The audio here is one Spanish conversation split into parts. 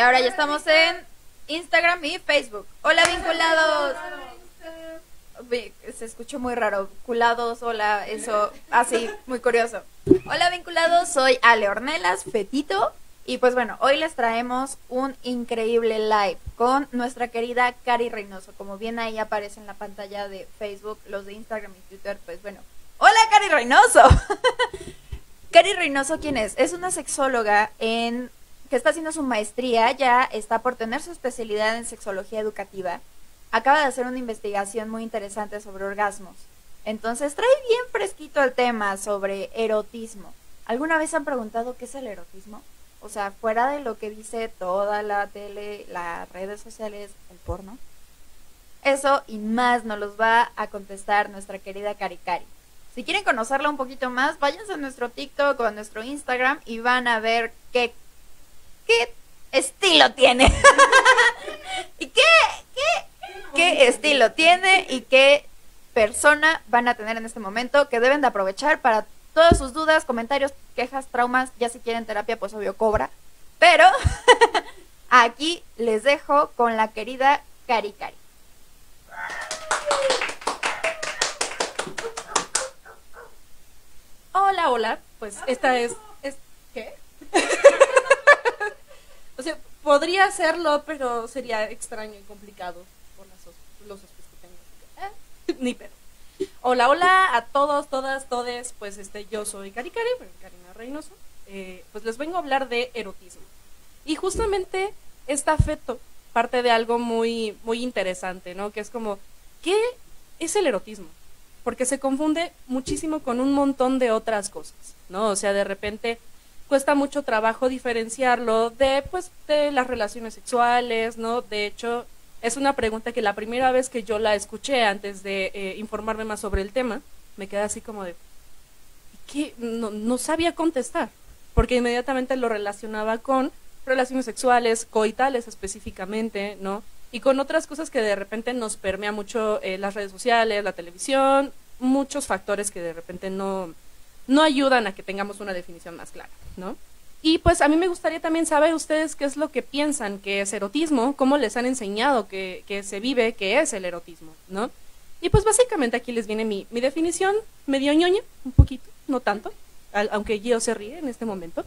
ahora ya estamos en Instagram y Facebook. Hola vinculados. Se escuchó muy raro. Culados, hola, eso, así, muy curioso. Hola vinculados, soy Ale Ornelas, Fetito. Y pues bueno, hoy les traemos un increíble live con nuestra querida Cari Reynoso. Como bien ahí aparece en la pantalla de Facebook, los de Instagram y Twitter, pues bueno. ¡Hola Cari Reynoso! Cari Reynoso, ¿quién es? Es una sexóloga que está haciendo su maestría, ya está por tener su especialidad en sexología educativa. Acaba de hacer una investigación muy interesante sobre orgasmos. Entonces trae bien fresquito el tema sobre erotismo. ¿Alguna vez han preguntado qué es el erotismo? O sea, fuera de lo que dice toda la tele, las redes sociales, el porno. Eso y más nos los va a contestar nuestra querida Cari Cari. Si quieren conocerla un poquito más, váyanse a nuestro TikTok o a nuestro Instagram y van a ver qué estilo tiene. ¿Y qué estilo tiene y qué persona van a tener en este momento que deben de aprovechar para todas sus dudas, comentarios, quejas, traumas? Ya si quieren terapia, pues obvio cobra. Pero aquí les dejo con la querida Cari Cari. Hola, hola, pues esta es ¿qué? O sea, podría hacerlo, pero sería extraño y complicado por los hospitales que tengo. Ni pedo. Hola, hola a todos, todas, todes, pues yo soy Cari Cari, Karina Reynoso, pues les vengo a hablar de erotismo. Y justamente esta feto parte de algo muy, muy interesante, ¿no? Que es como, ¿qué es el erotismo? Porque se confunde muchísimo con un montón de otras cosas, ¿no? O sea, de repente cuesta mucho trabajo diferenciarlo de las relaciones sexuales, ¿no? De hecho, es una pregunta que la primera vez que yo la escuché antes de informarme más sobre el tema, me quedé así como de, ¿qué? No sabía contestar, porque inmediatamente lo relacionaba con relaciones sexuales, coitales específicamente, ¿no? Y con otras cosas que de repente nos permea mucho las redes sociales, la televisión, muchos factores que de repente no ayudan a que tengamos una definición más clara, ¿no? Y pues a mí me gustaría también saber ustedes qué es lo que piensan que es erotismo, cómo les han enseñado que se vive, qué es el erotismo, ¿no? Y pues básicamente aquí les viene mi definición, medio ñoña, un poquito, no tanto, aunque Gio se ríe en este momento.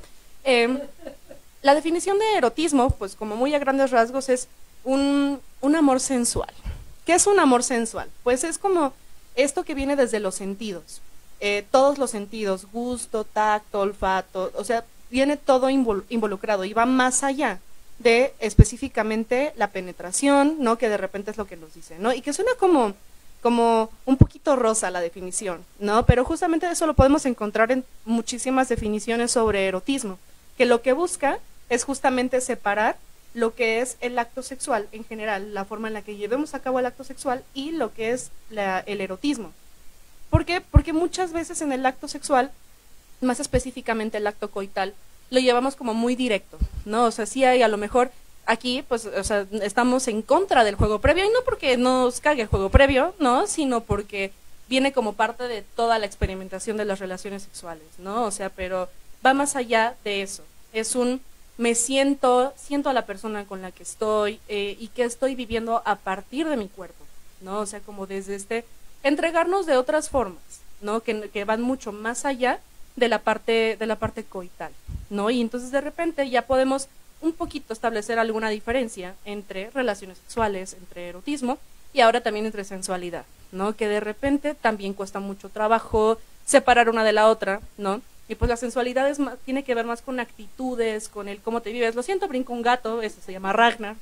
La definición de erotismo, pues como muy a grandes rasgos, es un amor sensual. ¿Qué es un amor sensual? Pues es como esto que viene desde los sentidos, todos los sentidos, gusto, tacto, olfato, o sea, viene todo involucrado y va más allá de específicamente la penetración, ¿no? Que de repente es lo que nos dice, ¿no? Y que suena como un poquito rosa la definición, ¿no? Pero justamente eso lo podemos encontrar en muchísimas definiciones sobre erotismo, que lo que busca es justamente separar lo que es el acto sexual en general, la forma en la que llevemos a cabo el acto sexual y lo que es el erotismo. ¿Por qué? Porque muchas veces en el acto sexual, más específicamente el acto coital, lo llevamos como muy directo, ¿no? O sea, sí hay a lo mejor aquí, pues, o sea, estamos en contra del juego previo, y no porque nos cague el juego previo, ¿no? Sino porque viene como parte de toda la experimentación de las relaciones sexuales, ¿no? O sea, pero va más allá de eso. Es me siento a la persona con la que estoy y que estoy viviendo a partir de mi cuerpo, ¿no? O sea, como desde entregarnos de otras formas, ¿no? Que van mucho más allá de la parte coital, ¿no? Y entonces de repente ya podemos un poquito establecer alguna diferencia entre relaciones sexuales, entre erotismo y ahora también entre sensualidad, ¿no? Que de repente también cuesta mucho trabajo separar una de la otra, ¿no? Y pues la sensualidad tiene que ver más con actitudes, con el cómo te vives. Lo siento, brinco un gato, eso se llama Ragnar.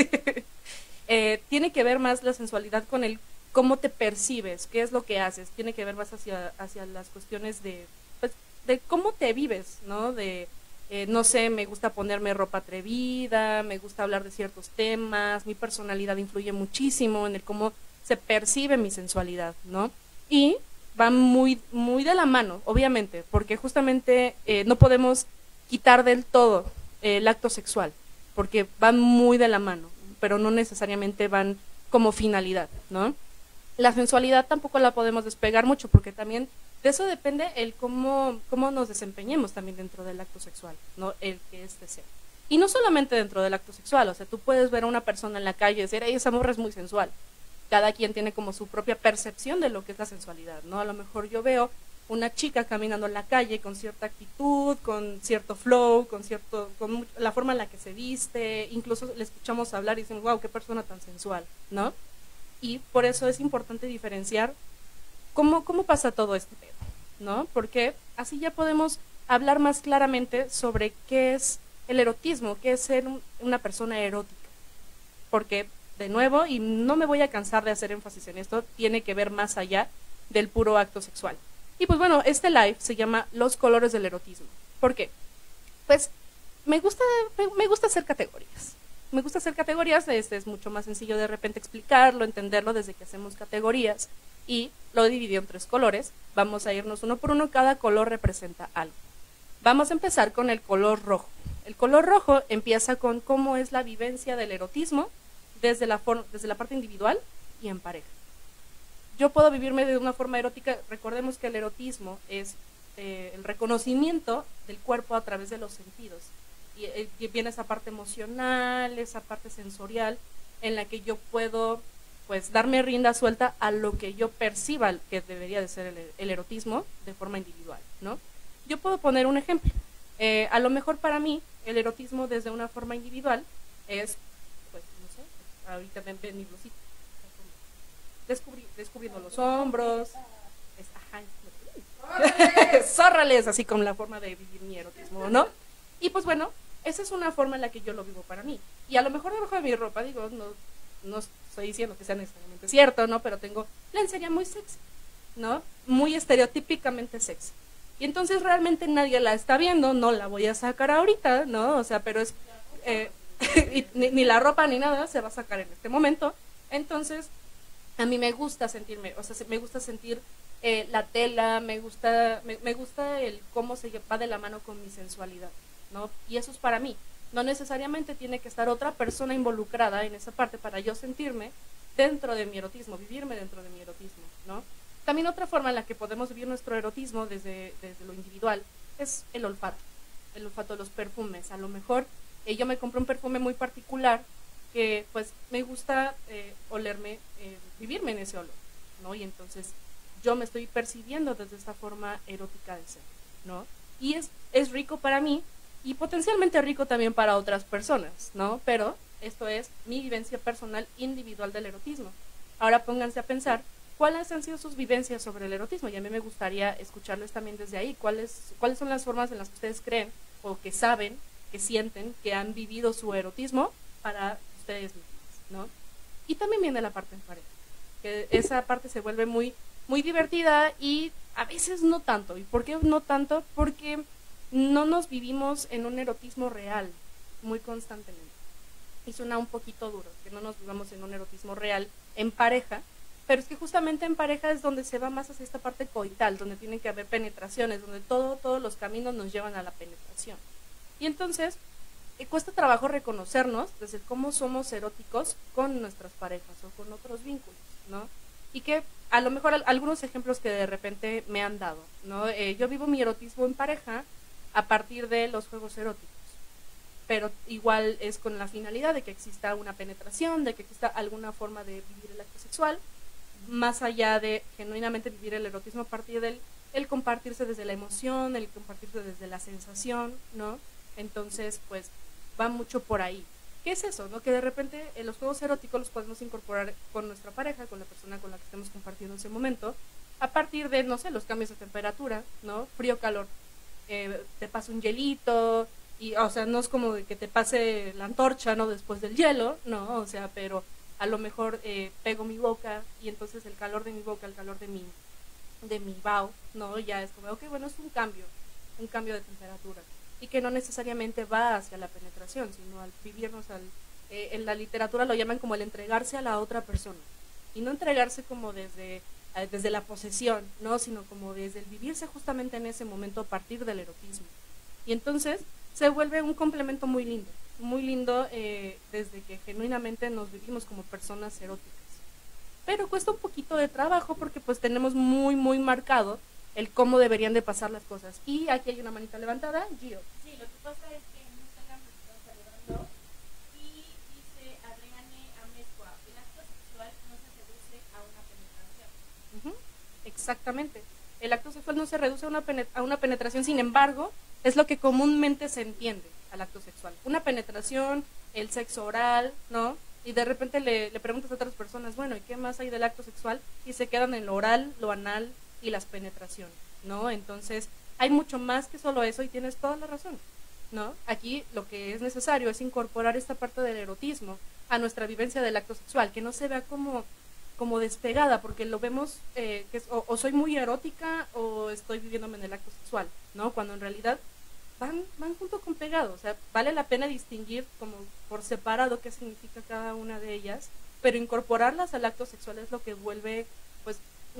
Tiene que ver más la sensualidad con el cómo te percibes, qué es lo que haces. Tiene que ver más hacia las cuestiones de cómo te vives, ¿no? No sé, me gusta ponerme ropa atrevida, me gusta hablar de ciertos temas, mi personalidad influye muchísimo en el cómo se percibe mi sensualidad, ¿no? Y va muy, muy de la mano, obviamente, porque justamente no podemos quitar del todo el acto sexual, porque van muy de la mano, pero no necesariamente van como finalidad, ¿no? La sensualidad tampoco la podemos despegar mucho, porque también de eso depende el cómo nos desempeñemos también dentro del acto sexual, ¿no? El que sea. Y no solamente dentro del acto sexual, o sea, tú puedes ver a una persona en la calle y decir, esa morra es muy sensual. Cada quien tiene como su propia percepción de lo que es la sensualidad, ¿no? A lo mejor yo veo una chica caminando en la calle con cierta actitud, con cierto flow, con la forma en la que se viste, incluso le escuchamos hablar y decimos, wow, qué persona tan sensual, ¿no? Y por eso es importante diferenciar cómo pasa todo este pedo, ¿no? Porque así ya podemos hablar más claramente sobre qué es el erotismo, qué es ser una persona erótica. Porque, de nuevo, y no me voy a cansar de hacer énfasis en esto, tiene que ver más allá del puro acto sexual. Y pues bueno, este live se llama Los colores del erotismo. ¿Por qué? Pues me gusta hacer categorías. Me gusta hacer categorías, es mucho más sencillo de repente explicarlo, entenderlo desde que hacemos categorías. Y lo he dividido en 3 colores. Vamos a irnos uno por uno, cada color representa algo. Vamos a empezar con el color rojo. El color rojo empieza con cómo es la vivencia del erotismo desde la parte individual y en pareja. Yo puedo vivirme de una forma erótica. Recordemos que el erotismo es el reconocimiento del cuerpo a través de los sentidos. Y viene esa parte emocional, esa parte sensorial, en la que yo puedo pues darme rienda suelta a lo que yo perciba que debería de ser el erotismo de forma individual, ¿no? Yo puedo poner un ejemplo. A lo mejor para mí el erotismo desde una forma individual es, pues no sé, ahorita ven mi blusita, descubriendo los hombros, zórrales, así como la forma de vivir mi erotismo, ¿no? Y pues bueno, esa es una forma en la que yo lo vivo para mí. Y a lo mejor debajo de mi ropa, digo, no estoy diciendo que sea necesariamente cierto, ¿no? Pero tengo lencería muy sexy, ¿no? Muy estereotípicamente sexy. Y entonces realmente nadie la está viendo, no la voy a sacar ahorita, ¿no? O sea, pero es... ni la ropa ni nada se va a sacar en este momento. Entonces, a mí me gusta sentirme, o sea, me gusta sentir la tela, me gusta el cómo se va de la mano con mi sensualidad, ¿no? Y eso es para mí. No necesariamente tiene que estar otra persona involucrada en esa parte para yo sentirme dentro de mi erotismo, vivirme dentro de mi erotismo, ¿no? También otra forma en la que podemos vivir nuestro erotismo desde lo individual es el olfato de los perfumes. A lo mejor yo me compré un perfume muy particular que pues me gusta olerme, vivirme en ese olor, ¿no? Y entonces yo me estoy percibiendo desde esta forma erótica de ser, ¿no? Y es rico para mí y potencialmente rico también para otras personas, ¿no? Pero esto es mi vivencia personal individual del erotismo. Ahora pónganse a pensar cuáles han sido sus vivencias sobre el erotismo, y a mí me gustaría escucharles también desde ahí. ¿Cuáles son las formas en las que ustedes creen o que saben, que sienten, que han vivido su erotismo para ustedes mismos, ¿no? Y también viene la parte en pareja, que esa parte se vuelve muy, muy divertida y a veces no tanto. ¿Y por qué no tanto? Porque no nos vivimos en un erotismo real muy constantemente. Y suena un poquito duro, que no nos vivamos en un erotismo real en pareja, pero es que justamente en pareja es donde se va más hacia esta parte coital, donde tienen que haber penetraciones, donde todos los caminos nos llevan a la penetración. Y entonces cuesta trabajo reconocernos desde cómo somos eróticos con nuestras parejas o con otros vínculos, ¿no? Y que a lo mejor algunos ejemplos que de repente me han dado, ¿no? Yo vivo mi erotismo en pareja a partir de los juegos eróticos, pero igual es con la finalidad de que exista una penetración, de que exista alguna forma de vivir el acto sexual, más allá de genuinamente vivir el erotismo a partir del el compartirse desde la emoción, el compartirse desde la sensación, ¿no? Entonces, pues, va mucho por ahí. ¿Qué es eso, no? Que de repente los juegos eróticos los podemos incorporar con nuestra pareja, con la persona con la que estemos compartiendo ese momento, a partir de, no sé, los cambios de temperatura, ¿no? Frío, calor, te pasa un hielito, y, o sea, no es como de que te pase la antorcha, ¿no? Después del hielo, ¿no? O sea, pero a lo mejor pego mi boca y entonces el calor de mi boca, el calor de mi bao, ¿no? Ya es como, ok, bueno, es un cambio de temperatura y que no necesariamente va hacia la penetración, sino al vivirnos en la literatura lo llaman como el entregarse a la otra persona y no entregarse como desde la posesión, ¿no? Sino como desde el vivirse justamente en ese momento a partir del erotismo. Y entonces se vuelve un complemento muy lindo desde que genuinamente nos vivimos como personas eróticas. Pero cuesta un poquito de trabajo porque pues tenemos muy, muy marcado el cómo deberían de pasar las cosas. Y aquí hay una manita levantada, Gio. Sí, lo que pasa es que en Instagram me están ¿no? Y dice Adriane Amezcua, el acto sexual no se reduce a una penetración. Exactamente. El acto sexual no se reduce a una penetración, sin embargo, es lo que comúnmente se entiende al acto sexual. Una penetración, el sexo oral, ¿no? Y de repente le preguntas a otras personas, bueno, ¿y qué más hay del acto sexual? Y se quedan en lo oral, lo anal y las penetraciones, ¿no? Entonces, hay mucho más que solo eso y tienes toda la razón, ¿no? Aquí lo que es necesario es incorporar esta parte del erotismo a nuestra vivencia del acto sexual, que no se vea como despegada, porque lo vemos que es, o soy muy erótica o estoy viviéndome en el acto sexual, ¿no? Cuando en realidad van junto con pegado, o sea, vale la pena distinguir como por separado qué significa cada una de ellas, pero incorporarlas al acto sexual es lo que vuelve, pues,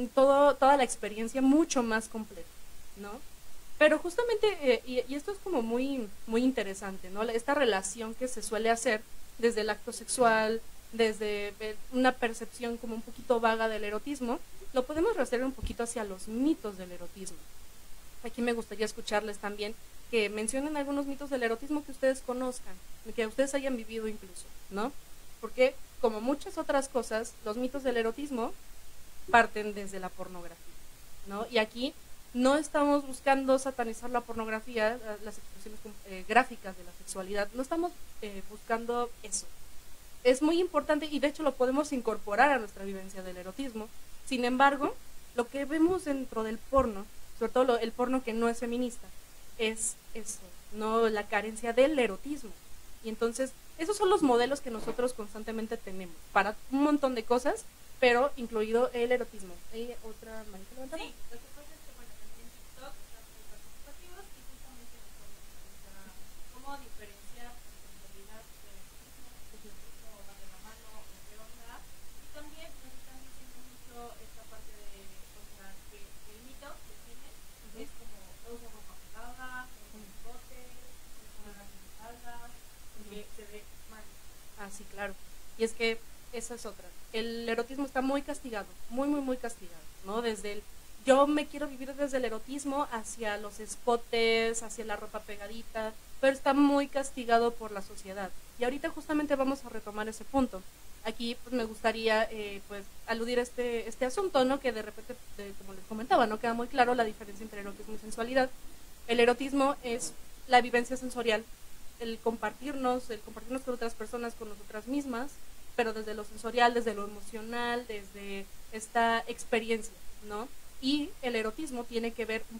toda la experiencia mucho más completa, ¿no? Pero justamente, y esto es como muy interesante, ¿no? Esta relación que se suele hacer desde el acto sexual, desde una percepción como un poquito vaga del erotismo, lo podemos rastrear un poquito hacia los mitos del erotismo. Aquí me gustaría escucharles también que mencionen algunos mitos del erotismo que ustedes conozcan, que ustedes hayan vivido incluso, ¿no? Porque, como muchas otras cosas, los mitos del erotismo parten desde la pornografía, ¿no? Y aquí no estamos buscando satanizar la pornografía, las expresiones gráficas de la sexualidad, no estamos buscando eso. Es muy importante y de hecho lo podemos incorporar a nuestra vivencia del erotismo. Sin embargo, lo que vemos dentro del porno, sobre todo el porno que no es feminista, es eso, no la carencia del erotismo. Y entonces, esos son los modelos que nosotros constantemente tenemos para un montón de cosas, pero incluido el erotismo. ¿Hay otra manita levantada? Sí, lo que pasa es que, bueno, también en TikTok están muy participativos y justamente nos podemos cómo diferenciar en realidad del erotismo o va de la mano o qué onda. Y también nos están diciendo mucho esta parte de, o sea, que el mito que tiene es como usa ropa pegada, un bote, una espalda, porque se ve mal. Ah, sí, claro. Y es que esa es otra. El erotismo está muy castigado, muy castigado, ¿no? Desde el, yo me quiero vivir desde el erotismo hacia los escotes, hacia la ropa pegadita, pero está muy castigado por la sociedad. Y ahorita justamente vamos a retomar ese punto. Aquí pues me gustaría pues aludir a este asunto, ¿no? Que de repente, como les comentaba, no queda muy claro la diferencia entre erotismo y sensualidad. El erotismo es la vivencia sensorial, el compartirnos con otras personas, con nosotras mismas, pero desde lo sensorial, desde lo emocional, desde esta experiencia, ¿no? Y el erotismo tiene que ver,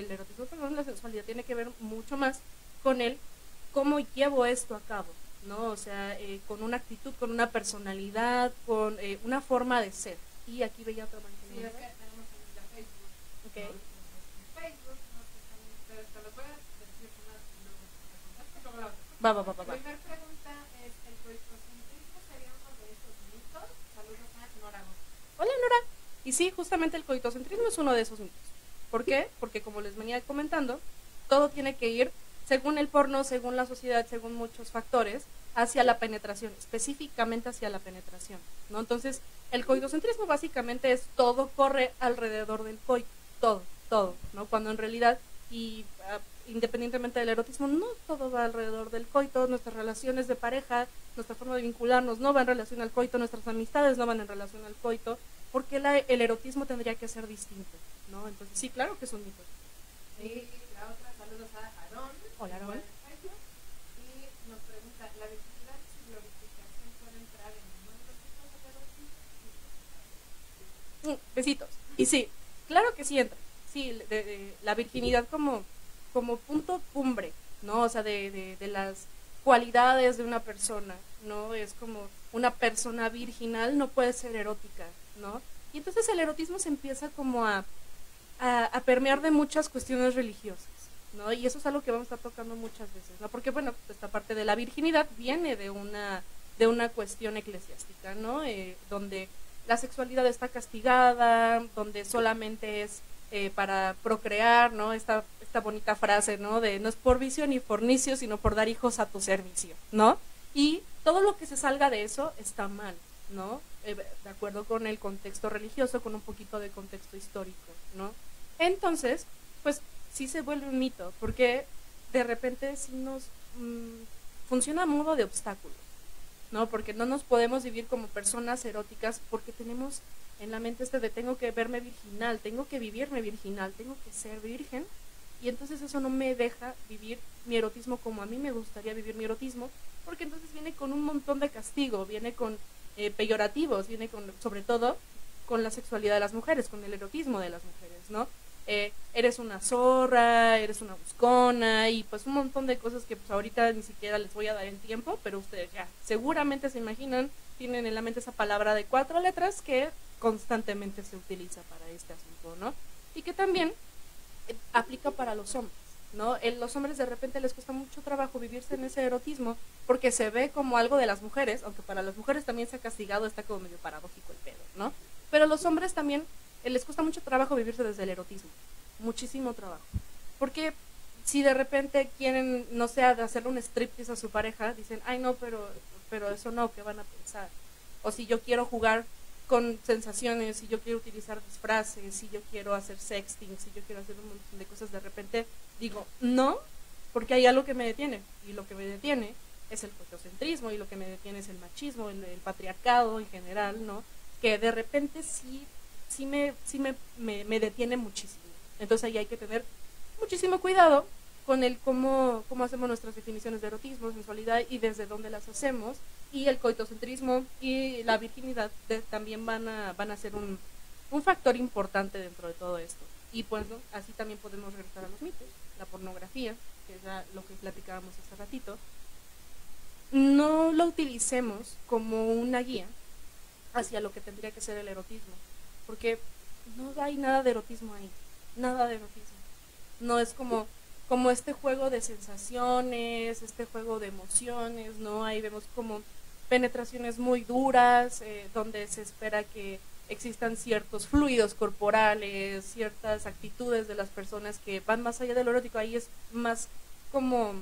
la sensualidad tiene que ver mucho más con el cómo llevo esto a cabo, ¿no? O sea, con una actitud, con una personalidad, con una forma de ser. Y aquí veía otra manera. Sí, es que tenemos en Facebook. Okay. Facebook, no sé también, pero te lo voy a decir una. Va. La primera pregunta es, ¿el coitocentrismo sería uno de esos mitos? Saludos a Nora. Hola, Nora. Y sí, justamente el coitocentrismo es uno de esos mitos. ¿Por qué? Porque como les venía comentando, todo tiene que ir, según el porno, según la sociedad, según muchos factores, hacia la penetración, específicamente hacia la penetración, ¿no? Entonces, el coitocentrismo básicamente es todo corre alrededor del coito, todo, ¿no? Cuando en realidad, y independientemente del erotismo, no todo va alrededor del coito, nuestras relaciones de pareja, nuestra forma de vincularnos no va en relación al coito, nuestras amistades no van en relación al coito, porque el erotismo tendría que ser distinto, ¿no? Entonces, sí, claro que es un mito. Y la otra, saludos a Aarón. Hola, Aarón. Y nos pregunta, ¿la virginidad sin glorificación puede entrar en uno de los tipos de erotismo? Besitos. Y sí, claro que sí entra. Sí, la virginidad como punto cumbre, ¿no? O sea, de las cualidades de una persona, ¿no? Es como una persona virginal no puede ser erótica, ¿no? Y entonces el erotismo se empieza como a permear de muchas cuestiones religiosas, ¿no? Y eso es algo que vamos a estar tocando muchas veces, ¿no? Porque, bueno, esta parte de la virginidad viene de una cuestión eclesiástica, ¿no? Donde la sexualidad está castigada, donde solamente es para procrear, ¿no? Esta bonita frase, ¿no? De no es por vicio ni fornicio, sino por dar hijos a tu servicio, ¿no? Y todo lo que se salga de eso está mal, ¿no? De acuerdo con el contexto religioso, con un poquito de contexto histórico, ¿no? Entonces, pues sí se vuelve un mito, porque de repente sí funciona a modo de obstáculo, ¿no? Porque no nos podemos vivir como personas eróticas porque tenemos en la mente de tengo que verme virginal, tengo que vivirme virginal, tengo que ser virgen, y entonces eso no me deja vivir mi erotismo como a mí me gustaría vivir mi erotismo, porque entonces viene con un montón de castigo, viene con peyorativos, viene con, sobre todo, con la sexualidad de las mujeres, con el erotismo de las mujeres, ¿no? Eres una zorra, eres una buscona y pues un montón de cosas que pues ahorita ni siquiera les voy a dar en tiempo, pero ustedes ya seguramente se imaginan, tienen en la mente esa palabra de 4 letras que constantemente se utiliza para este asunto, ¿no? Y que también aplica para los hombres, ¿no? Los hombres de repente les cuesta mucho trabajo vivirse en ese erotismo porque se ve como algo de las mujeres, aunque para las mujeres también se ha castigado, está como medio paradójico el pedo, ¿no? Pero los hombres también les cuesta mucho trabajo vivirse desde el erotismo, muchísimo trabajo, porque si de repente quieren, no sé, hacerle un striptease a su pareja, dicen, ay no, pero eso no, ¿qué van a pensar? O si yo quiero jugar con sensaciones, si yo quiero utilizar disfraces, si yo quiero hacer sexting, si yo quiero hacer un montón de cosas, de repente digo, no, porque hay algo que me detiene, y lo que me detiene es el coitocentrismo, y lo que me detiene es el machismo, el patriarcado en general, ¿no? Que de repente sí me detiene muchísimo. Entonces ahí hay que tener muchísimo cuidado con el cómo hacemos nuestras definiciones de erotismo, sensualidad y desde dónde las hacemos, y el coitocentrismo y la virginidad también van a ser un factor importante dentro de todo esto. Y pues ¿no? Así también podemos regresar a los mitos, la pornografía, que es lo que platicábamos hace ratito. No lo utilicemos como una guía hacia lo que tendría que ser el erotismo, porque no hay nada de erotismo ahí, nada de erotismo. No es como este juego de sensaciones, este juego de emociones, ¿no? Ahí vemos como penetraciones muy duras, donde se espera que existan ciertos fluidos corporales, ciertas actitudes de las personas que van más allá de lo erótico. Ahí es más como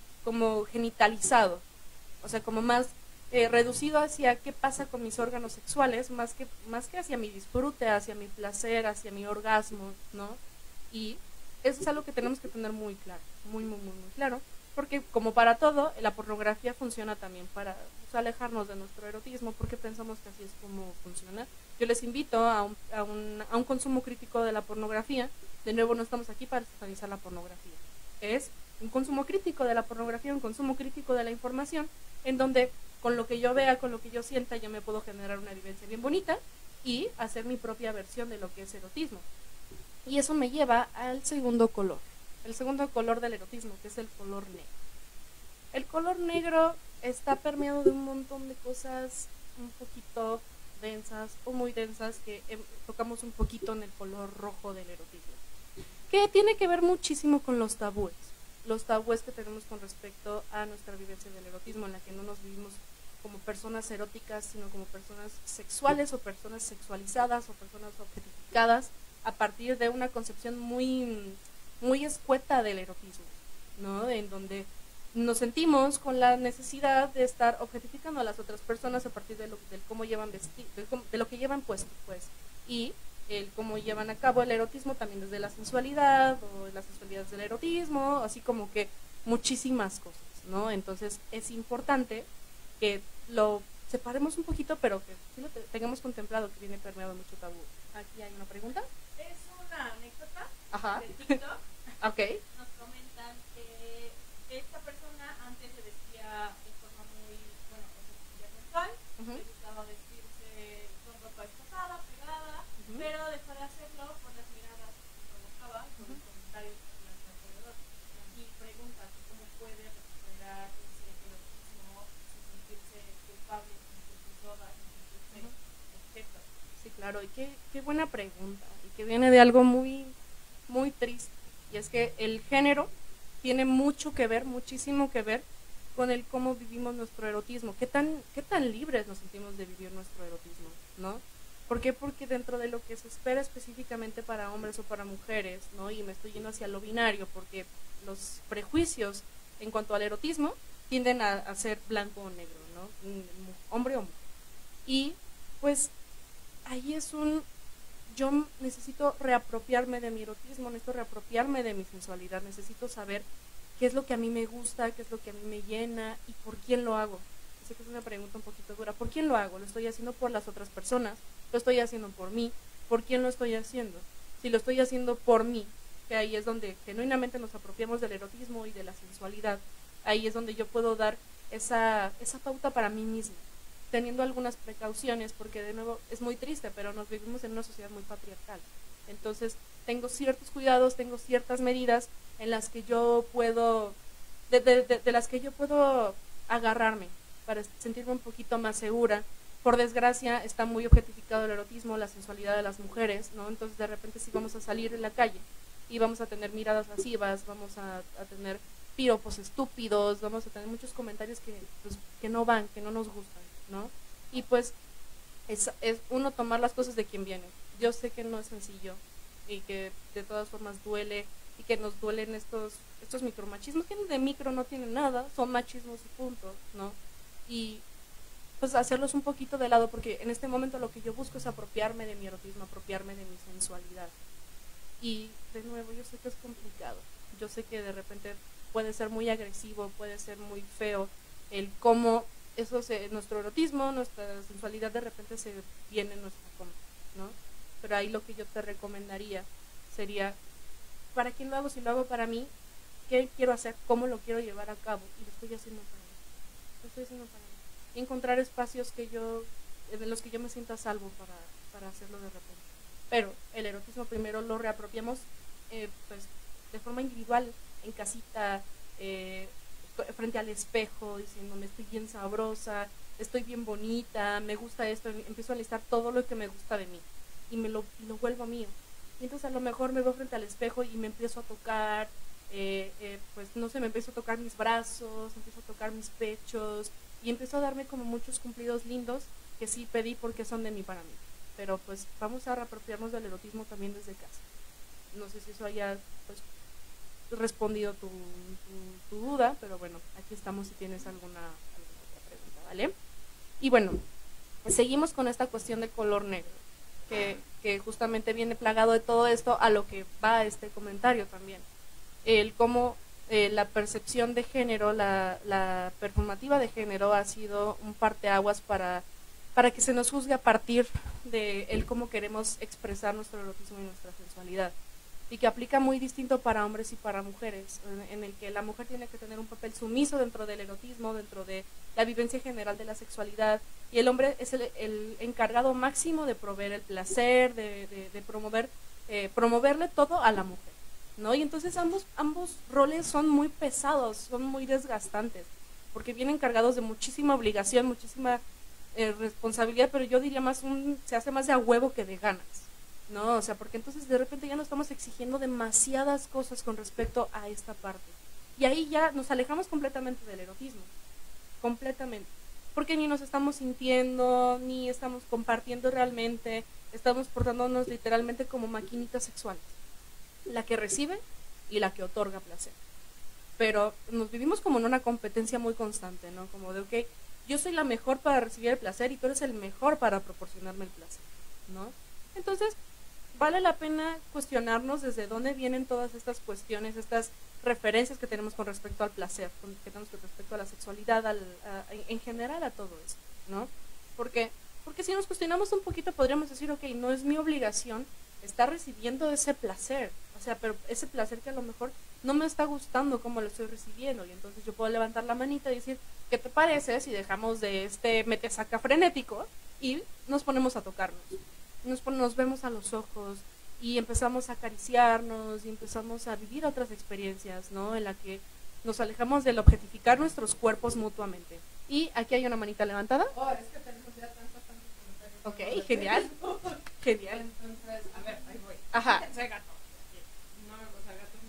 genitalizado, o sea, como más reducido hacia qué pasa con mis órganos sexuales, más que hacia mi disfrute, hacia mi placer, hacia mi orgasmo, ¿no? Y eso es algo que tenemos que tener muy claro, muy claro, porque como para todo, la pornografía funciona también para alejarnos de nuestro erotismo, porque pensamos que así es como funciona. Yo les invito a un consumo crítico de la pornografía. De nuevo, no estamos aquí para satanizar la pornografía, es un consumo crítico de la pornografía, un consumo crítico de la información, en donde con lo que yo vea, con lo que yo sienta, yo me puedo generar una vivencia bien bonita y hacer mi propia versión de lo que es erotismo. Y eso me lleva al segundo color, el segundo color del erotismo, que es el color negro. El color negro está permeado de un montón de cosas un poquito densas o muy densas que tocamos un poquito en el color rojo del erotismo, que tiene que ver muchísimo con los tabúes que tenemos con respecto a nuestra vivencia del erotismo, en la que no nos vivimos como personas eróticas, sino como personas sexuales o personas sexualizadas o personas objetificadas a partir de una concepción muy escueta del erotismo, ¿no? En donde nos sentimos con la necesidad de estar objetificando a las otras personas a partir del cómo llevan vestido, de lo que llevan puesto, pues, y el cómo llevan a cabo el erotismo también desde la sensualidad o las sensualidades del erotismo, así como que muchísimas cosas, ¿no? Entonces es importante que lo separemos un poquito, pero que sí lo tengamos contemplado, que viene permeado mucho tabú. Aquí hay una pregunta. Es una anécdota Ajá. de TikTok. Ok. Nos comentan que esta persona antes se vestía de forma muy, bueno, se vestía sensual, le gustaba vestirse con ropa escotada, pegada, pero dejó de hacerlo por las miradas que provocaba, por los comentarios que hacían a su alrededor. Y pregunta cómo puede recuperar ese erotismo sin sentirse culpable, sin sentirse sola, sin sentirse objeto. Sí, claro, y qué buena pregunta, y que viene de algo muy triste, y es que el género tiene mucho que ver, muchísimo que ver con el cómo vivimos nuestro erotismo, qué tan libres nos sentimos de vivir nuestro erotismo, ¿no? ¿Por qué? Porque dentro de lo que se espera específicamente para hombres o para mujeres, ¿no? Y me estoy yendo hacia lo binario, porque los prejuicios en cuanto al erotismo tienden a ser blanco o negro, ¿no? Hombre o mujer. Y pues ahí es yo necesito reapropiarme de mi erotismo, necesito reapropiarme de mi sensualidad, necesito saber qué es lo que a mí me gusta, qué es lo que a mí me llena y por quién lo hago. Sé que es una pregunta un poquito dura. ¿Por quién lo hago? ¿Lo estoy haciendo por las otras personas? ¿Lo estoy haciendo por mí? ¿Por quién lo estoy haciendo? Si lo estoy haciendo por mí, que ahí es donde genuinamente nos apropiamos del erotismo y de la sensualidad, ahí es donde yo puedo dar esa pauta para mí misma, teniendo algunas precauciones, porque de nuevo es muy triste, pero nos vivimos en una sociedad muy patriarcal. Entonces tengo ciertos cuidados, tengo ciertas medidas en las que yo puedo, de las que yo puedo agarrarme para sentirme un poquito más segura. Por desgracia está muy objetificado el erotismo, la sensualidad de las mujeres, ¿no? Entonces de repente si vamos a salir en la calle y vamos a tener miradas lascivas, vamos a tener piropos estúpidos, vamos a tener muchos comentarios que no van, que no nos gustan, ¿no? Y pues es uno tomar las cosas de quien viene. Yo sé que no es sencillo y que de todas formas duele y que nos duelen estos micromachismos, que de micro no tienen nada, son machismos y punto, ¿no? Y pues hacerlos un poquito de lado, porque en este momento lo que yo busco es apropiarme de mi erotismo, apropiarme de mi sensualidad. Y de nuevo, yo sé que es complicado, yo sé que de repente puede ser muy agresivo, puede ser muy feo el cómo nuestro erotismo, nuestra sensualidad de repente se viene en nuestra contra, ¿no? Pero ahí lo que yo te recomendaría sería, ¿para quién lo hago? Si lo hago para mí, ¿qué quiero hacer? ¿Cómo lo quiero llevar a cabo? Y lo estoy haciendo para mí. Lo estoy haciendo para mí. Y encontrar espacios en los que yo me sienta a salvo para hacerlo de repente. Pero el erotismo primero lo reapropiamos pues, de forma individual, en casita, frente al espejo, diciéndome estoy bien sabrosa, estoy bien bonita, me gusta esto, empiezo a listar todo lo que me gusta de mí y lo vuelvo mío. Y entonces a lo mejor me veo frente al espejo y me empiezo a tocar, pues no sé, me empiezo a tocar mis brazos, empiezo a tocar mis pechos y empiezo a darme como muchos cumplidos lindos que sí pedí porque son de mí para mí. Pero pues vamos a reapropiarnos del erotismo también desde casa. No sé si eso haya pues respondido tu duda, pero bueno, aquí estamos si tienes alguna otra pregunta, ¿vale? Y bueno, seguimos con esta cuestión de color negro, que justamente viene plagado de todo esto, a lo que va este comentario también. El cómo la percepción de género, la performativa de género ha sido un parteaguas para que se nos juzgue a partir de el cómo queremos expresar nuestro erotismo y nuestra sensualidad. Y que aplica muy distinto para hombres y para mujeres, en el que la mujer tiene que tener un papel sumiso dentro del erotismo, dentro de la vivencia general de la sexualidad, y el hombre es el encargado máximo de proveer el placer, de promoverle todo a la mujer, ¿no? Y entonces ambos roles son muy pesados, son muy desgastantes, porque vienen cargados de muchísima obligación, muchísima responsabilidad, pero yo diría se hace más de a huevo que de ganas, ¿no? O sea, porque entonces de repente ya nos estamos exigiendo demasiadas cosas con respecto a esta parte. Y ahí ya nos alejamos completamente del erotismo, completamente. Porque ni nos estamos sintiendo, ni estamos compartiendo realmente, estamos portándonos literalmente como maquinitas sexuales. La que recibe y la que otorga placer. Pero nos vivimos como en una competencia muy constante, ¿no? Como de, ok, yo soy la mejor para recibir el placer y tú eres el mejor para proporcionarme el placer, ¿no? Entonces, vale la pena cuestionarnos desde dónde vienen todas estas cuestiones, estas referencias que tenemos con respecto al placer, que tenemos con respecto a la sexualidad, en general a todo eso, ¿no? Porque si nos cuestionamos un poquito podríamos decir, ok, no es mi obligación estar recibiendo ese placer, o sea, pero ese placer que a lo mejor no me está gustando como lo estoy recibiendo, y entonces yo puedo levantar la manita y decir, ¿qué te parece si dejamos de este metesaca frenético y nos ponemos a tocarnos? Nos vemos a los ojos y empezamos a acariciarnos y empezamos a vivir otras experiencias, ¿no? En la que nos alejamos del objetificar nuestros cuerpos mutuamente. Y aquí hay una manita levantada. Oh, es que tenemos ya tantos comentarios. Ok, genial. Genial. Entonces, a ver, ahí voy. Ajá. Soy gato. No me gusta gatos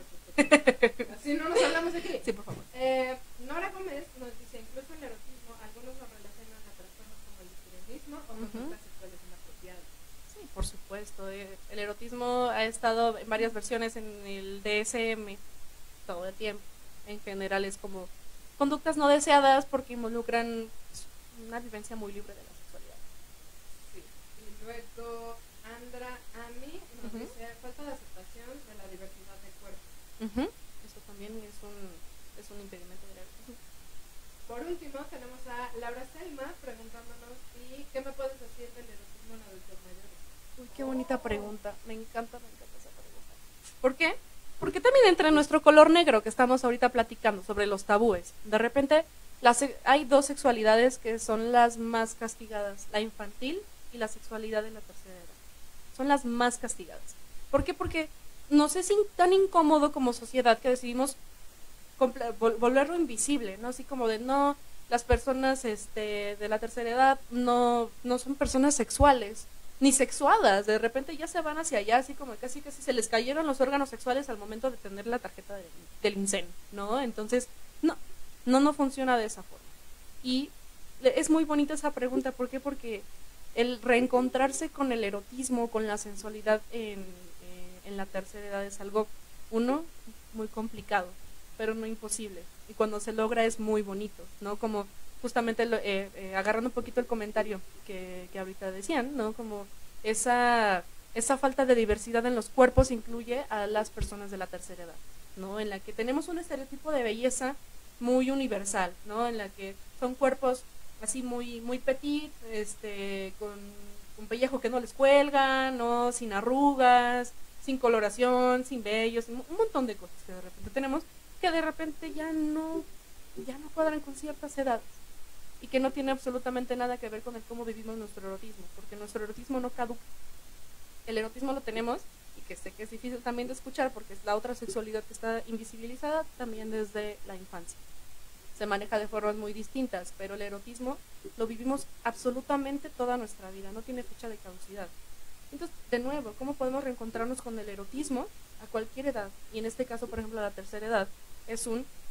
ni a así no nos hablamos aquí. Sí, por favor. Nora Gómez nos dice, incluso el erotismo, algunos lo relacionan a trastornos como el histrionismo o conductas sexuales inapropiadas. Sí, por supuesto. El erotismo ha estado en varias versiones en el DSM todo el tiempo. En general es como conductas no deseadas porque involucran una vivencia muy libre de la sexualidad. Sí. Y luego Andra Ami nos dice falta de aceptación de la diversidad de cuerpos. Eso también. también es un impedimento del erotismo. Por último, tenemos a Laura Selma preguntándonos, ¿y qué me puedes decir del erotismo en adultos mayores? Uy, qué bonita pregunta. Me encanta esa pregunta. ¿Por qué? Porque también entra en nuestro color negro que estamos ahorita platicando sobre los tabúes. De repente hay dos sexualidades que son las más castigadas, la infantil y la sexualidad de la tercera edad. Son las más castigadas. ¿Por qué? Porque nos es tan incómodo como sociedad que decidimos volverlo invisible, ¿no? Así como de no, las personas de la tercera edad no son personas sexuales, ni sexuadas, de repente ya se van hacia allá, así como casi se les cayeron los órganos sexuales al momento de tener la tarjeta del INSEN, ¿no? Entonces, no funciona de esa forma. Y es muy bonita esa pregunta, ¿por qué? Porque el reencontrarse con el erotismo, con la sensualidad en la tercera edad es algo, muy complicado, pero no imposible. Y cuando se logra es muy bonito, ¿no? Como justamente agarrando un poquito el comentario que ahorita decían, ¿no? Como esa falta de diversidad en los cuerpos incluye a las personas de la tercera edad, ¿no? En la que tenemos un estereotipo de belleza muy universal, ¿no? En la que son cuerpos así muy petit, con pellejo que no les cuelga, ¿no? Sin arrugas, sin coloración, sin vellos, un montón de cosas que de repente tenemos, que de repente ya no cuadran con ciertas edades y que no tiene absolutamente nada que ver con el cómo vivimos nuestro erotismo, porque nuestro erotismo no caduca. El erotismo lo tenemos, y que sé que es difícil también de escuchar porque es la otra sexualidad que está invisibilizada también desde la infancia. Se maneja de formas muy distintas, pero el erotismo lo vivimos absolutamente toda nuestra vida, no tiene fecha de caducidad. Entonces, de nuevo, ¿cómo podemos reencontrarnos con el erotismo a cualquier edad? Y en este caso, por ejemplo, a la tercera edad, es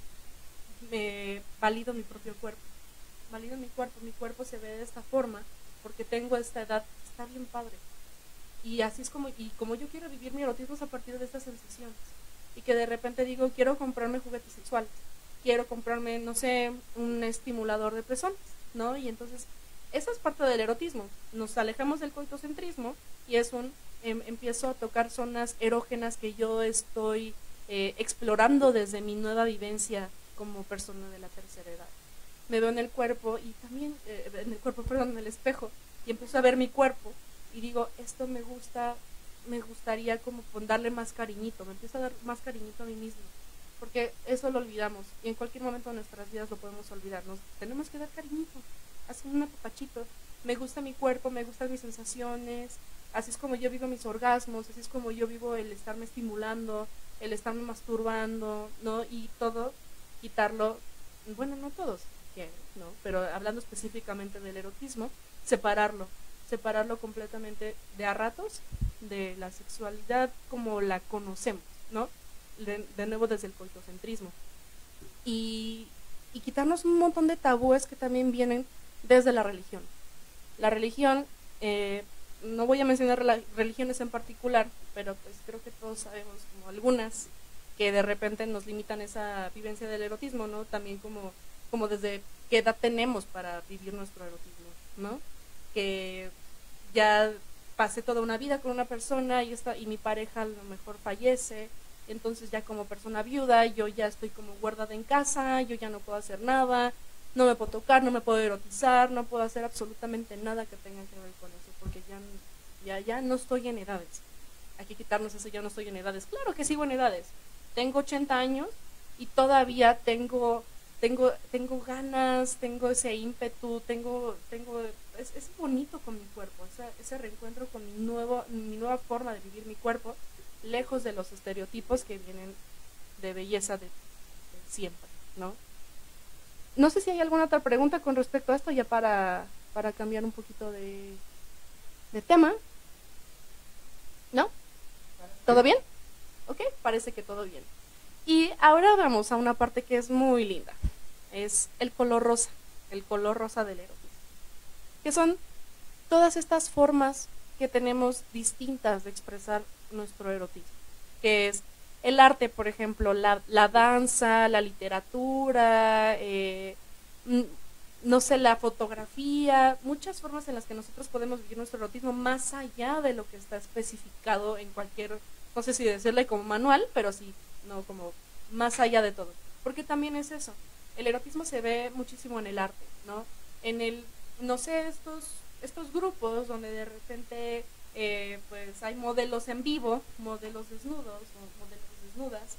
valido mi propio cuerpo. Valido mi cuerpo se ve de esta forma, porque tengo esta edad, está bien padre. Y así es como yo quiero vivir mi erotismo es a partir de estas sensaciones. Y que de repente digo, quiero comprarme juguetes sexuales, quiero comprarme, no sé, un estimulador de pezones, ¿no? Y entonces, esa es parte del erotismo. Nos alejamos del coitocentrismo y empiezo a tocar zonas erógenas que yo estoy explorando desde mi nueva vivencia como persona de la tercera edad. Me veo en el cuerpo y también, en el espejo, y empiezo a ver mi cuerpo y digo, esto me gustaría como darle más cariñito, me empiezo a dar más cariñito a mí mismo, porque eso lo olvidamos y en cualquier momento de nuestras vidas lo podemos olvidar, nos tenemos que dar cariñito, así un apapachito. Me gusta mi cuerpo, me gustan mis sensaciones, así es como yo vivo mis orgasmos, así es como yo vivo el estarme estimulando, el estarme masturbando, ¿no? Y todo, quitarlo, bueno, no todos quieren, ¿no? Pero hablando específicamente del erotismo, separarlo completamente de a ratos de la sexualidad como la conocemos, ¿no? De nuevo desde el coitocentrismo. Y quitarnos un montón de tabúes que también vienen desde la religión. La religión, no voy a mencionar religiones en particular, pero pues creo que todos sabemos como algunas que de repente nos limitan esa vivencia del erotismo, ¿no? También como desde qué edad tenemos para vivir nuestro erotismo, ¿no? Que ya pasé toda una vida con una persona y mi pareja a lo mejor fallece, entonces ya como persona viuda yo ya estoy como guardada en casa, yo ya no puedo hacer nada, no me puedo tocar, no me puedo erotizar, no puedo hacer absolutamente nada que tenga que ver con eso, porque ya no estoy en edades. Hay que quitarnos eso, ya no estoy en edades. Claro que sigo en edades. Tengo 80 años y todavía tengo ganas, tengo ese ímpetu, es bonito con mi cuerpo, ese reencuentro con mi nueva forma de vivir mi cuerpo, lejos de los estereotipos que vienen de belleza de siempre, ¿no? No sé si hay alguna otra pregunta con respecto a esto, ya para cambiar un poquito de tema. ¿No? ¿Todo bien? Ok, parece que todo bien. Y ahora vamos a una parte que es muy linda. Es el color rosa del erotismo. Que son todas estas formas que tenemos distintas de expresar nuestro erotismo. Que es el arte, por ejemplo, la danza, la literatura, no sé, la fotografía, muchas formas en las que nosotros podemos vivir nuestro erotismo más allá de lo que está especificado en cualquier, no sé si decirle como manual, pero sí, no como más allá de todo, porque también es eso, el erotismo se ve muchísimo en el arte, ¿no? En el, no sé, estos grupos donde de repente pues hay modelos en vivo, modelos desnudos o modelos desnudas,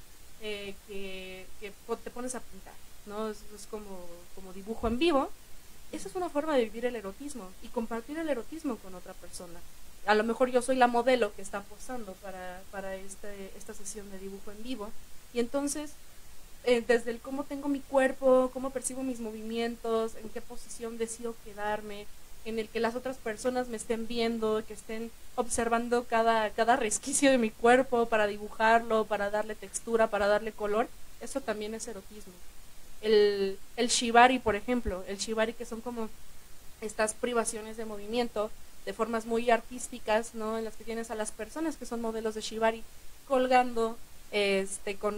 que te pones a pintar, ¿no? Es como dibujo en vivo. Esa es una forma de vivir el erotismo y compartir el erotismo con otra persona. A lo mejor yo soy la modelo que está posando para esta sesión de dibujo en vivo, y entonces desde el cómo tengo mi cuerpo, cómo percibo mis movimientos, en qué posición decido quedarme, en el que las otras personas me estén viendo, que estén observando cada resquicio de mi cuerpo para dibujarlo, para darle textura, para darle color, eso también es erotismo. El shibari, por ejemplo, el shibari, que son como estas privaciones de movimiento de formas muy artísticas, ¿no? En las que tienes a las personas que son modelos de shibari colgando con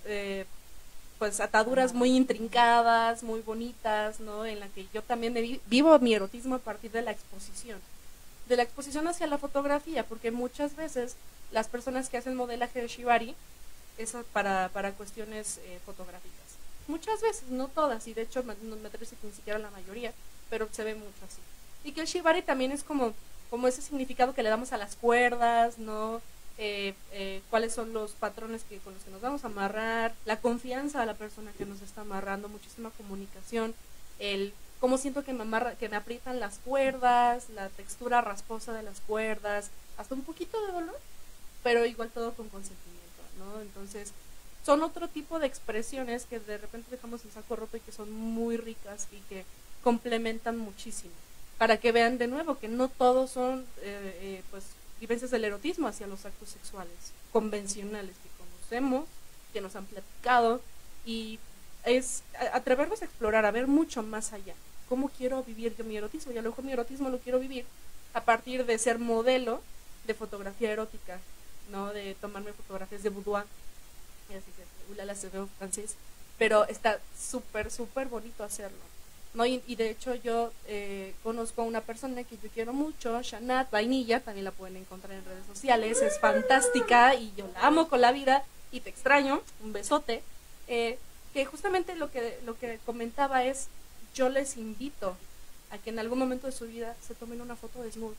pues ataduras muy intrincadas, muy bonitas, ¿no? En la que yo también vivo mi erotismo a partir de la exposición hacia la fotografía, porque muchas veces las personas que hacen modelaje de shibari es para cuestiones fotográficas. Muchas veces, no todas, y de hecho me atrevo a decir que ni siquiera la mayoría, pero se ve mucho así. Y que el shibari también es como ese significado que le damos a las cuerdas, ¿no? Cuáles son los patrones con los que nos vamos a amarrar, la confianza a la persona que nos está amarrando, muchísima comunicación, el cómo siento que me aprietan las cuerdas, la textura rasposa de las cuerdas, hasta un poquito de dolor, pero igual todo con consentimiento, ¿no? Entonces son otro tipo de expresiones que de repente dejamos en saco roto y que son muy ricas y que complementan muchísimo, para que vean de nuevo que no todos son pues vivencias del erotismo hacia los actos sexuales convencionales que conocemos, que nos han platicado, y es atrevernos a explorar, a ver mucho más allá. ¿Cómo quiero vivir yo mi erotismo? Y a lo mejor mi erotismo lo quiero vivir a partir de ser modelo de fotografía erótica, ¿no? De tomarme fotografías de boudoir, y así que ulala, se veo francés, pero está súper, súper bonito hacerlo, ¿no? Y de hecho yo conozco a una persona que yo quiero mucho, Shanat Vainilla, también la pueden encontrar en redes sociales, es fantástica y yo la amo con la vida y te extraño, un besote, que justamente lo que comentaba es, yo les invito a que en algún momento de su vida se tomen una foto desnudos,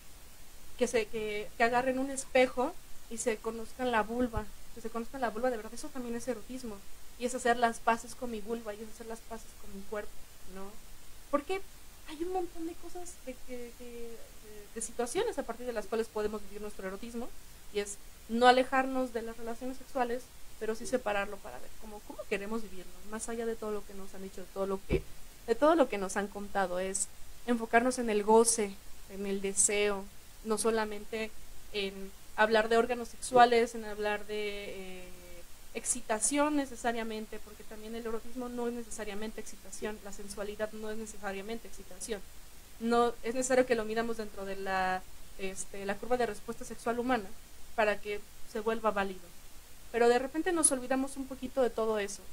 que agarren un espejo y se conozcan la vulva, de verdad, eso también es erotismo, y es hacer las paces con mi vulva, y es hacer las paces con mi cuerpo, ¿no? Porque hay un montón de cosas, de situaciones a partir de las cuales podemos vivir nuestro erotismo, y es no alejarnos de las relaciones sexuales, pero sí separarlo para ver cómo queremos vivirlo, más allá de todo lo que nos han dicho, de todo lo que nos han contado, es enfocarnos en el goce, en el deseo, no solamente en hablar de órganos sexuales, en hablar de excitación necesariamente, porque también el erotismo no es necesariamente excitación, la sensualidad no es necesariamente excitación, no es necesario que lo midamos dentro de la curva de respuesta sexual humana para que se vuelva válido, pero de repente nos olvidamos un poquito de todo eso,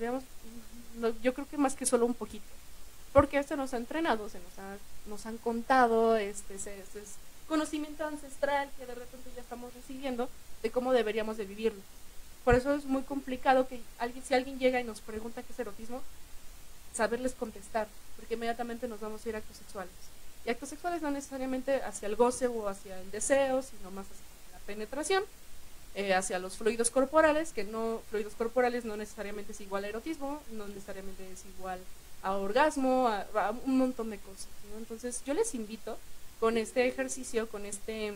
yo creo que más que solo un poquito, porque se nos ha entrenado, nos han contado, es conocimiento ancestral que de repente ya estamos recibiendo de cómo deberíamos de vivirlo. Por eso es muy complicado que si alguien llega y nos pregunta qué es erotismo, saberles contestar, porque inmediatamente nos vamos a ir a actos sexuales. Y actos sexuales no necesariamente hacia el goce o hacia el deseo, sino más hacia la penetración, hacia los fluidos corporales, fluidos corporales no necesariamente es igual a erotismo, no necesariamente es igual a orgasmo, a un montón de cosas, ¿no? Entonces yo les invito con este ejercicio, con esta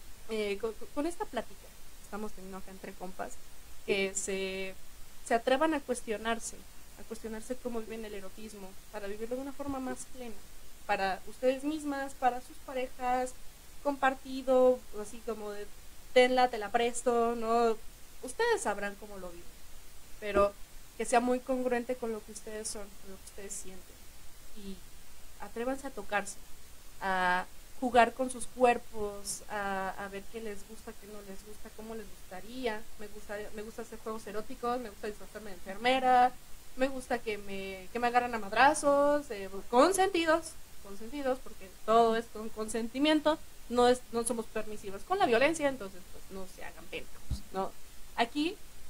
plática que estamos teniendo acá entre compas, que se atrevan a cuestionarse cómo viven el erotismo, para vivirlo de una forma más plena, para ustedes mismas, para sus parejas, compartido, así como de tenla, te la presto, ¿no? Ustedes sabrán cómo lo viven, pero que sea muy congruente con lo que ustedes son, con lo que ustedes sienten, y atrévanse a tocarse, a jugar con sus cuerpos, a ver qué les gusta, qué no les gusta, cómo les gustaría. Me gusta hacer juegos eróticos, me gusta disfrazarme de enfermera, me gusta que me agarran a madrazos, consentidos, porque todo es con consentimiento, no somos permisivos con la violencia, entonces pues no se hagan pendejos, ¿no? Aquí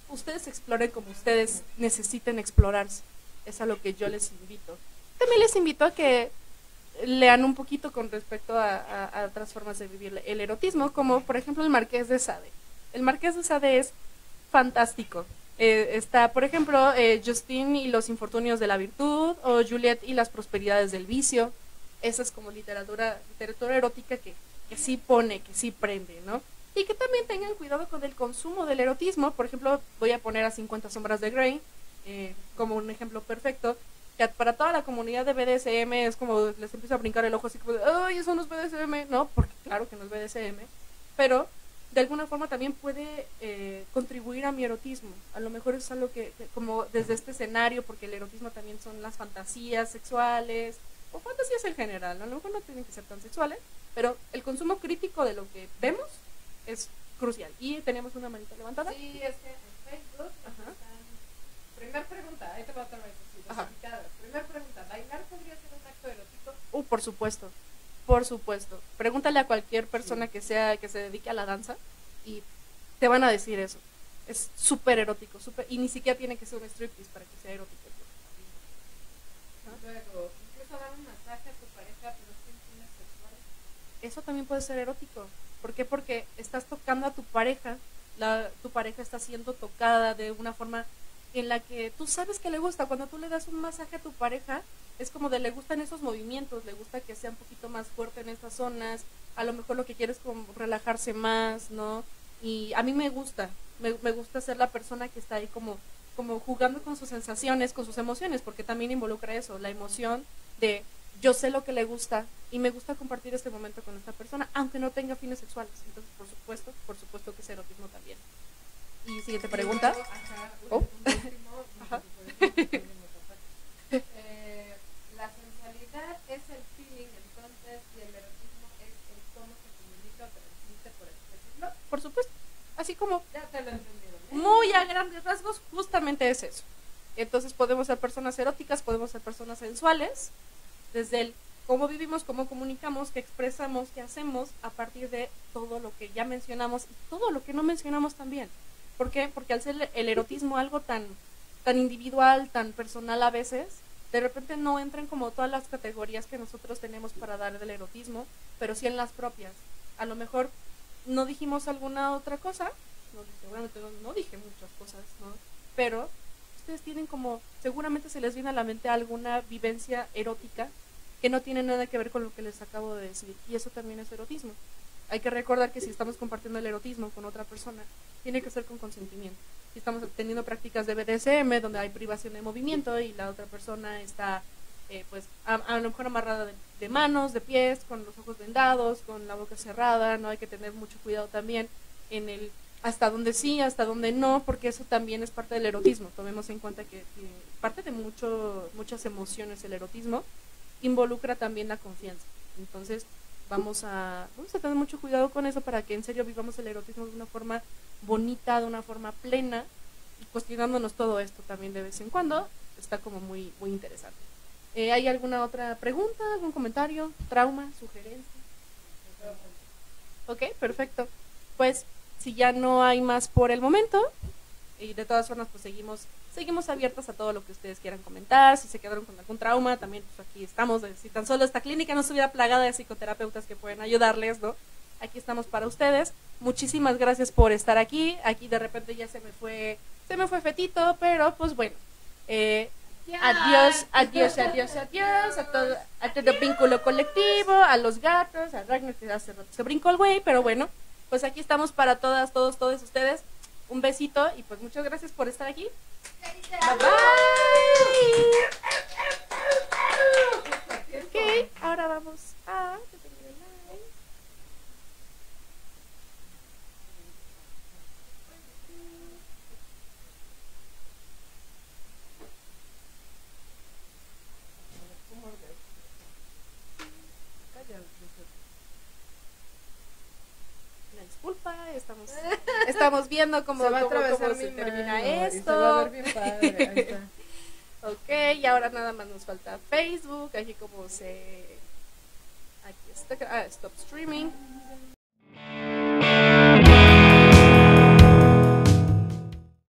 ustedes exploren como ustedes necesiten explorarse. Es a lo que yo les invito. También les invito a que lean un poquito con respecto a otras formas de vivir el erotismo, como por ejemplo el Marqués de Sade. El Marqués de Sade es fantástico. Está, por ejemplo, Justine y los infortunios de la virtud, o Juliet y las prosperidades del vicio. Esa es como literatura erótica que sí pone, que sí prende, ¿no? Y que también tengan cuidado con el consumo del erotismo. Por ejemplo, voy a poner a 50 sombras de Grey como un ejemplo perfecto, que para toda la comunidad de BDSM es como les empieza a brincar el ojo así como de, ¡ay, eso no es BDSM! No, porque claro que no es BDSM, pero de alguna forma también puede contribuir a mi erotismo. A lo mejor es algo que como desde este escenario, porque el erotismo también son las fantasías sexuales, o fantasías en general, ¿no? A lo mejor no tienen que ser tan sexuales, pero el consumo crítico de lo que vemos es crucial. Y tenemos una manita levantada. Sí, es que en Facebook están... Primer pregunta, ahí te va otra vez. Primer pregunta, ¿bailar podría ser un acto erótico? Por supuesto, por supuesto. Pregúntale a cualquier persona que se dedique a la danza y te van a decir eso. Es súper erótico, y ni siquiera tiene que ser un striptease para que sea erótico. ¿No? Luego, incluso dar un masaje a tu pareja, pero sin fines sexuales. Eso también puede ser erótico. ¿Por qué? Porque estás tocando a tu pareja, tu pareja está siendo tocada de una forma en la que tú sabes que le gusta. Cuando tú le das un masaje a tu pareja, es como de le gustan esos movimientos, le gusta que sea un poquito más fuerte en estas zonas, a lo mejor lo que quiere es como relajarse más, ¿no? Y a mí me gusta ser la persona que está ahí como jugando con sus sensaciones, con sus emociones, porque también involucra eso, la emoción de yo sé lo que le gusta y me gusta compartir este momento con esta persona, aunque no tenga fines sexuales. Entonces, por supuesto que es erotismo también. Y siguiente pregunta. La sensualidad es el feeling, entonces, y el erotismo es el cómo se comunica o transmite, por así decirlo. Por supuesto. Así como Ya te lo entendieron, ¿eh? muy a grandes rasgos, justamente es eso. Entonces podemos ser personas eróticas, podemos ser personas sensuales, desde el cómo vivimos, cómo comunicamos, qué expresamos, qué hacemos, a partir de todo lo que ya mencionamos y todo lo que no mencionamos también. ¿Por qué? Porque al ser el erotismo algo tan individual, tan personal a veces, de repente no entran como todas las categorías que nosotros tenemos para dar del erotismo, pero sí en las propias. A lo mejor no dijimos alguna otra cosa, seguramente no dije muchas cosas, ¿no? Pero ustedes tienen como, seguramente se les viene a la mente alguna vivencia erótica que no tiene nada que ver con lo que les acabo de decir, y eso también es erotismo. Hay que recordar que si estamos compartiendo el erotismo con otra persona, tiene que ser con consentimiento. Si estamos teniendo prácticas de BDSM, donde hay privación de movimiento y la otra persona está, pues, a lo mejor amarrada de manos, de pies, con los ojos vendados, con la boca cerrada, no hay que tener mucho cuidado también en el hasta dónde sí, hasta dónde no, porque eso también es parte del erotismo. Tomemos en cuenta que parte de muchas emociones el erotismo involucra también la confianza. Entonces, vamos a tener mucho cuidado con eso para que en serio vivamos el erotismo de una forma bonita, de una forma plena, y cuestionándonos todo esto también de vez en cuando. Está como muy, muy interesante. ¿Hay alguna otra pregunta, algún comentario, trauma, sugerencia? Ok, perfecto. Pues si ya no hay más por el momento, y de todas formas pues seguimos abiertas a todo lo que ustedes quieran comentar. Si se quedaron con algún trauma, también pues aquí estamos. Si tan solo esta clínica no estuviera plagada de psicoterapeutas que pueden ayudarles, ¿no? Aquí estamos para ustedes. Muchísimas gracias por estar aquí. Aquí de repente ya se me fue Fetito, pero pues bueno, adiós a todo vínculo colectivo, a los gatos, a Ragnar que hace rato se brincó el güey, pero bueno, pues aquí estamos para todas, todos ustedes. Un besito y pues muchas gracias por estar aquí. Bye bye. Ok, ahora vamos a disculpa, estamos viendo cómo se termina esto. Se va a ver bien padre. Ahí está. Ok, y ahora nada más nos falta Facebook, aquí está, stop streaming.